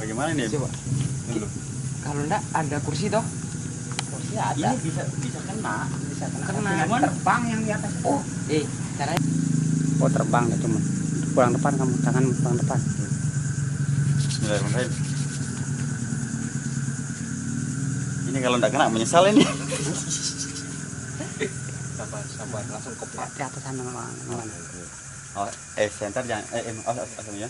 Bagaimana nih? Coba. Dulu. Kalau enggak ada kursi toh? Kursi ada. Ini bisa kena. Bisa kena. Cuman Terbang yang di atas. Oh, caranya. Oh, terbang ya cuman. Pulang depan kamu, tangan pulang depan. Bismillahirrahmanirrahim. Ini kalau enggak kena menyesal ini. Sabar, langsung koplak di atas sana mana. Oh, center jangan asalnya.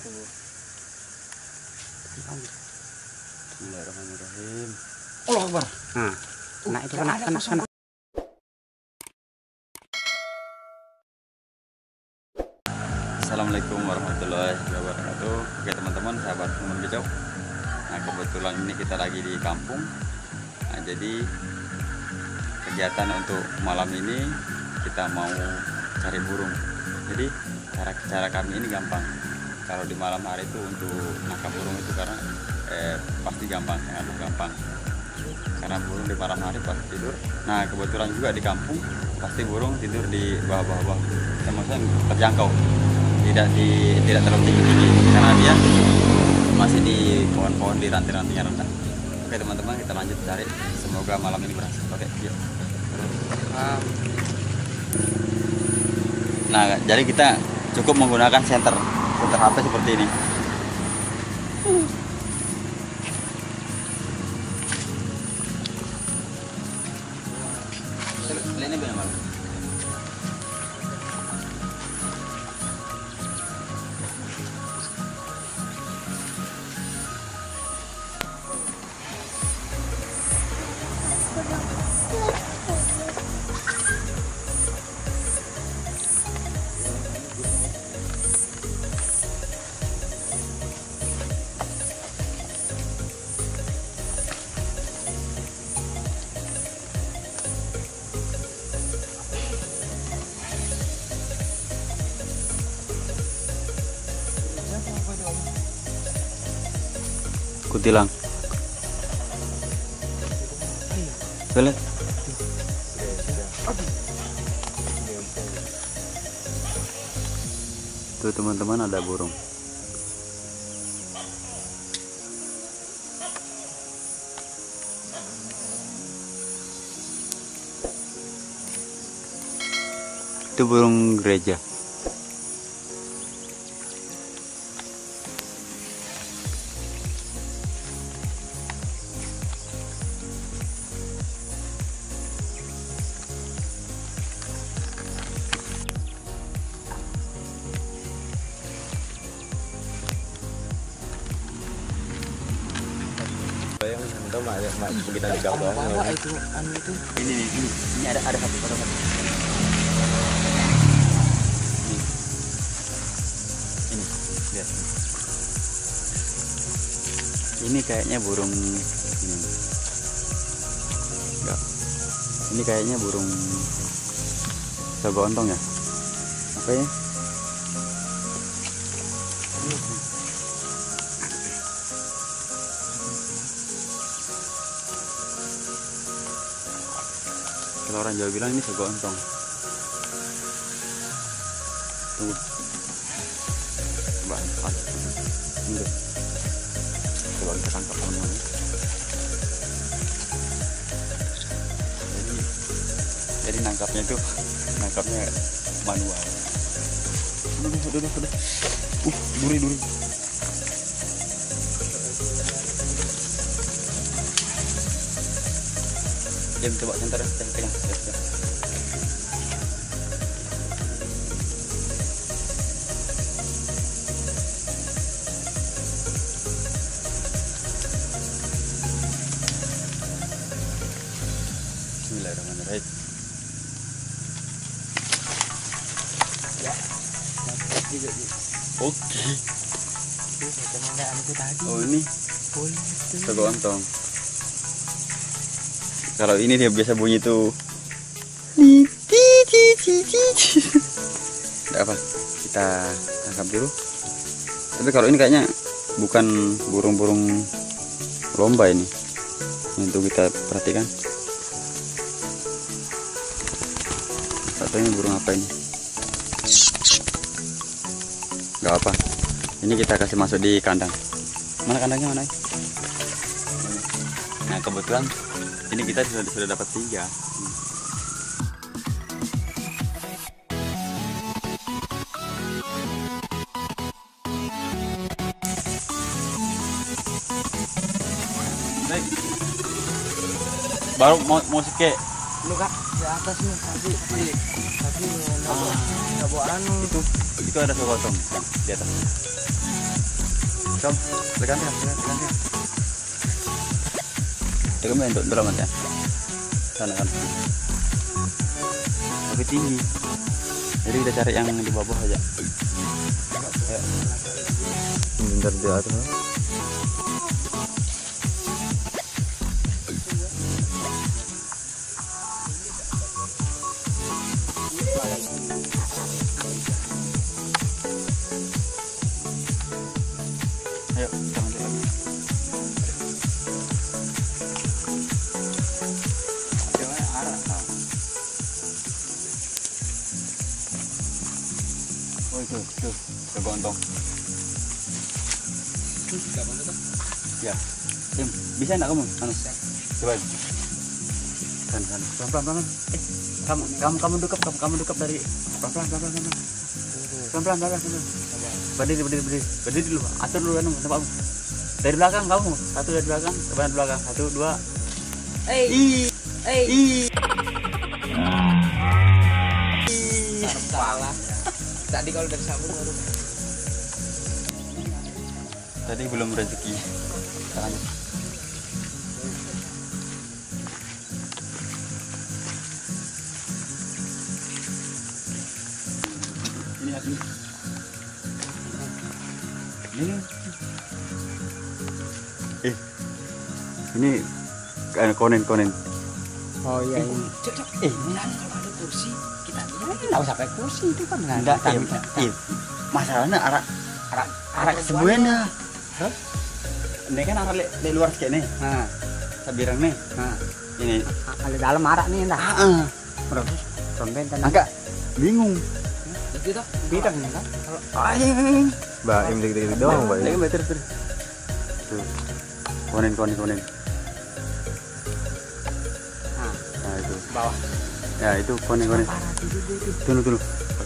Bismillahirrahmanirrahim. Allah Akbar. Nah, itu kena. Assalamualaikum warahmatullahi wabarakatuh. Oke teman-teman, sahabat Teman Kicau. Nah, kebetulan ini kita lagi di kampung. Nah, jadi kegiatan untuk malam ini kita mau cari burung. Jadi cara kami ini gampang. Kalau di malam hari itu untuk nangkap burung itu karena pasti gampang, gampang. Karena burung di malam hari pasti tidur. Nah, kebetulan juga di kampung pasti burung tidur di bawah-bawah. Maksudnya terjangkau. Tidak terlalu tinggi karena dia masih di pohon-pohon di ranting-rantingnya rendah. Oke teman-teman, kita lanjut cari. Semoga malam ini berhasil. Oke, yuk. Nah, jadi kita cukup menggunakan senter HP seperti ini. Ini bagaimana? Kutilang. Lihat. Tuh teman-teman, ada burung. Itu burung gereja. Yang tahu mak kita di gambar itu Ini ada satu foto. Ini lihat. Ini kayaknya burung ini. Enggak. Ini kayaknya burung sogontong ya. Apa ya? Kalau orang Jawa bilang ini sogontong. Tunggu. Coba lihat. Ini deh. Coba kita tangkap teman-teman. Jadi nangkapnya manual. Udah. Duri. Jam coba sebentar ya, pegang. Bismillahirrahmanirrahim. Oke. Oh, ini sogontong. Kalau ini dia biasa bunyi tuh. Tidak apa, kita angkat dulu. Tapi kalau ini kayaknya bukan burung-burung lomba ini. Untuk kita perhatikan. Katanya burung apa ini? Gak apa. Ini kita kasih masuk di kandang. Mana kandangnya mana? Nah kebetulan ini kita sudah dapat 3. Baik. Baru mau sike. Lu kak di atas nih tadi nggak bawa anu Itu ada sekotong di atas. Kom, tekan ya. Tekan main untuk mas ya. Sana kan. Tapi tinggi. Jadi kita cari yang di bawah aja. Ya. Bentar di atas. Ayo, kita lanjut lagi. Jangan arah. Oh itu, kegontong. Ya, bisa enggak kamu? Coba. Kan. Pelan-pelan. Kamu dekat dari pelan-pelan. Berdiri dulu. Atur dulu kan tempatmu. Dari belakang kamu. Satu dari belakang, depan belakang. 1 2. salah. Tadi kalau dari sabun baru. Tadi belum rezeki. Sekarang. Ini konen. Oh iya ini. Ini kalau ada kursi kita nggak usah pakai kursi itu kan enggak. Masalahnya arah semuanya. Ini kan arah di luar sekene. Nah, sabirang nih. nah. Ini Ada dalam arah nih entah. Terus romben kan. agak bingung. Itu toh bidang kan. Kalau Baim dikit-dikit doang, Mbak. Lagi meter. Tuh. Konen. Nah, itu. bawah. Ya, itu konen. Tunggu. Dulu.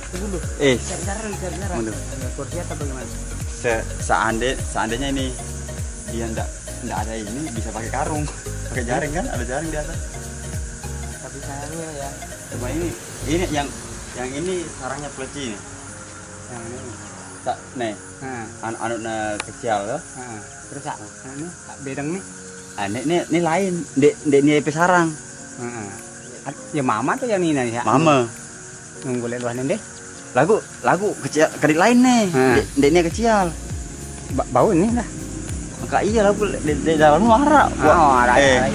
Cari. Mundur. Kursi atau bagaimana? Seandainya ini dia enggak ada ini bisa pakai karung, pakai jaring kan, ada jaring di atas. Tapi sayangnya ya. Cuma ini yang ini sarangnya peleci nih. Yang ini. Tak nih. Nah, Anaknya kecil loh. terus ini bedang nih. Ini lain. Dek ini sarang. Ya mama tuh yang ini ya. Mama. Nunggu lihat luahan deh. Lagu kecil kedit lain nih. Dek ini kecil. Bau ini lah. Maka iya lagu di dalam muara. Ada.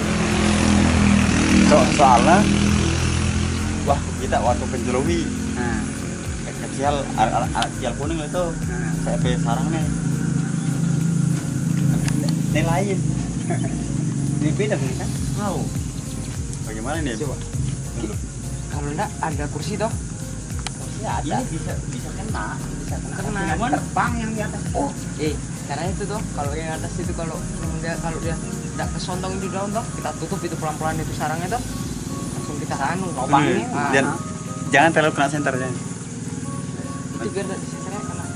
Soalnya wah kita waktu penjelowi kecil anak kecil kuning itu saya pe sarang nih. Ini lain. Ini beda nih kan? Tahu. Bagaimana nih? Coba. Kalau enggak ada kursi toh? Ya ada. Ini bisa kena. Kena terbang yang di atas. Oh, caranya itu tuh kalau yang atas itu kalau dia tidak kesontong itu daun toh, kita tutup itu pelan-pelan itu sarangnya toh. Langsung kita lubangnya. Dan jangan terlalu kena senternya. Itu biar di senternya kena.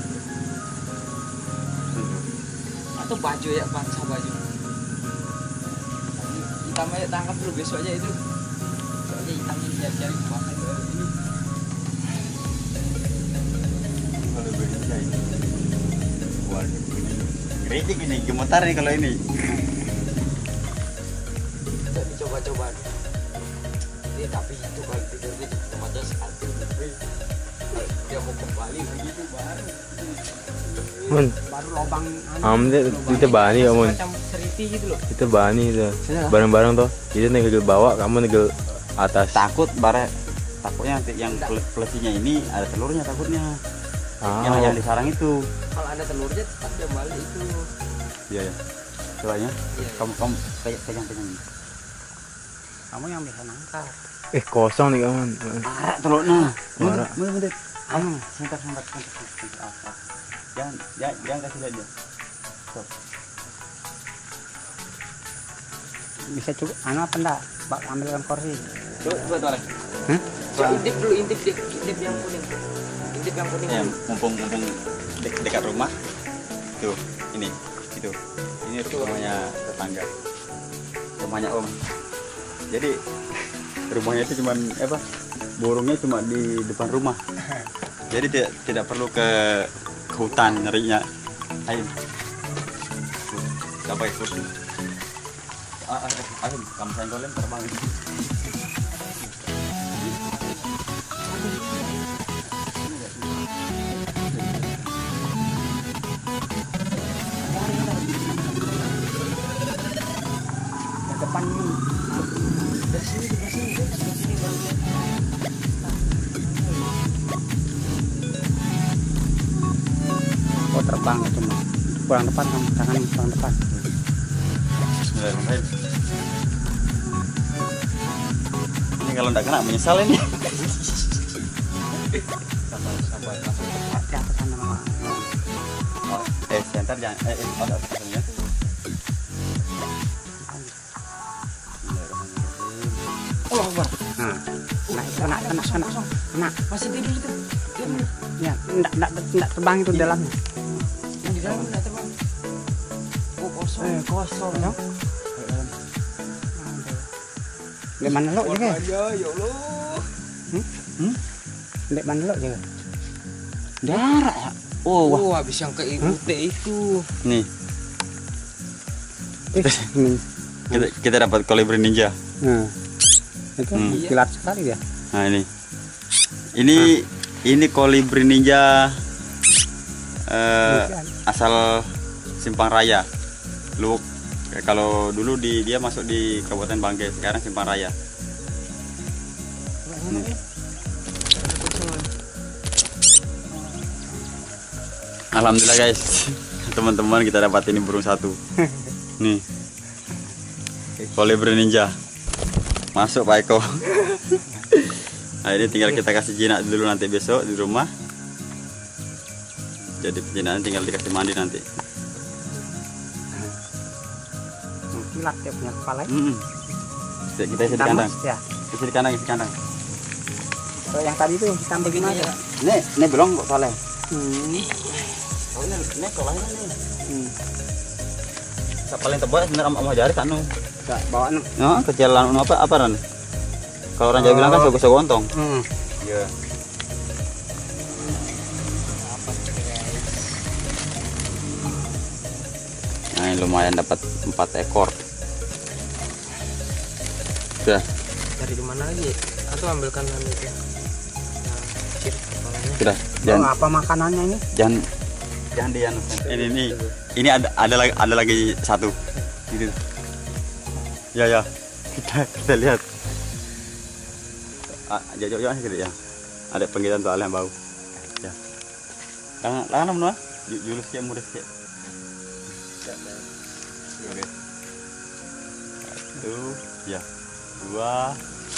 Atau baju ya, basah baju. Hitam aja tangkap dulu besok aja itu. Soalnya hitamnya jari basah baru ini. Kalau berisai. Waduh, kritik ini gemetar nih kalau ini. Jadi coba-coba. Tapi itu kalau tidur di tempatnya sekali. Dia mau kembali begitu baru. Baru lubang. Itu bani ya, Mun. Macam seriti gitu loh. Itu bani itu. Bareng-bareng toh. Itu negel bawah, kamu negel atas. Takutnya nanti yang pelesinya ini ada telurnya takutnya. Yang disarang itu. Kalau ada telurnya tetap dia balik itu. Iya ya. Coba ya. Kamu pegang. Kamu yang bisa nangkap. Kosong nih kawan. Telurnya. Mana? Kamu sebentar. Jangan kasih lihat dia. Stop. bisa cukup apa enggak? Pak ambilkan kursi. Coba tuh Ale. Hah? Intip dulu, intip yang kuning. Intip yang kuning. Ya, mumpung dekat rumah. Tuh, ini. Itu. Ini rumahnya tetangga. Rumahnya Om. Jadi rumahnya itu cuman apa? Burungnya cuma di depan rumah. Jadi tidak perlu ke hutan nyarinya. Ayo. Siapa yang kursi? Ayo, kamu senggolin terbang. Depan ini. Dari sini baru. Oh terbang itu mah. Pulang depan kamu tangan pulang depan. Bismillahirrahmanirrahim. Ini kalau enggak kena menyesal ini. Sabar langsung ke atas sana mah. Sebentar jangan ada atasnya. Oh, Akbar. Nah, kena. Masih tidur itu. Ya, enggak terbang itu dalamnya. Yang di dalam enggak terbang. Oh, kosong. Kosong ya. Di mana lo juga? Ya Allah. Di mana lo juga? Darah ya. Oh, habis yang ke ibu teh itu. Nih, Ini. kita dapat kolibri ninja. Nah. Itu kilat sekali dia. Nah, ini kolibri ninja asal Simpang Raya. Lu kalau dulu dia masuk di Kabupaten Banggai, sekarang Simpang Raya. Alhamdulillah guys, teman-teman kita dapat ini burung satu. Nih, kolibri ninja. Masuk Pak Eko. Nah, ini tinggal kita kasih jinak dulu nanti besok di rumah. Jadi penjinaknya tinggal dikasih mandi nanti. Kilat dia punya kepala. Kita isi di kandang. Ya. Isi di kandang, isi di kandang. Kalau yang tadi itu yang kita ambil gimana? Ini belum kok Saleh. Oh, ini kolahnya nih. Paling tebal sebenarnya mau jari kan nu. Enggak bawa nu. Nah, kecilan apa Ran? Kalau orang Jawa bilang kan sogo-sogontong. Iya. Nah, ini lumayan dapat 4 ekor. Sudah. Dari di mana lagi? Atau ambilkan itu. Sudah. Jangan apa makanannya ini? Jangan dian. Ini ada lagi satu. Gitu. Ya. Kita lihat. Jauh-jauh gitu ya. Ada penggiatan soalnya yang bau. Ya. Langan menua. Julus kayak mudah kayak. Oke. 1, ya. 2.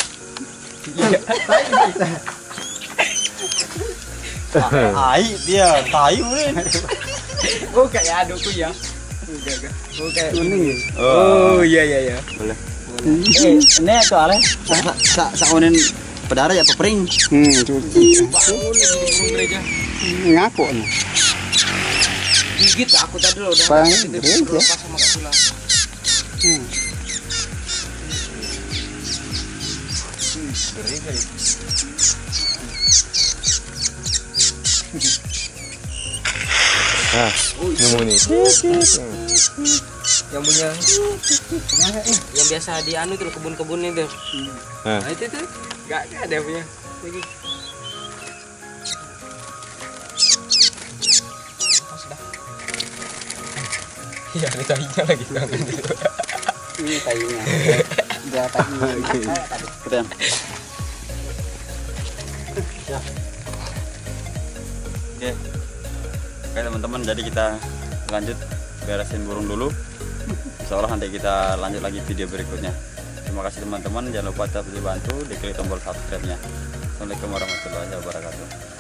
Ai dia tayu nih. Oh, kayak adukku ya. Oh, kayak Kuning. Oh, iya. Boleh. Ini soalnya saunin pedara ya pepering. Cuci. bangun di burung gereja. Ngaku nih. Gigit aku tadi loh udah Bang, itu gereja. lepas sama Kak Sula. Nah, nemu nih. Yang punya yang biasa di anu tuh kebun-kebun itu. Nah, Nah, itu tuh enggak ada punya. Lagi. Iya, ada talinya lagi kan. Ini tayunya. Dia tadi. Keren. Ya. Oke teman-teman, jadi kita lanjut beresin burung dulu. Insya Allah nanti kita lanjut lagi video berikutnya. Terima kasih teman-teman, jangan lupa tetap dibantu diklik tombol subscribe-nya. Assalamualaikum warahmatullahi wabarakatuh.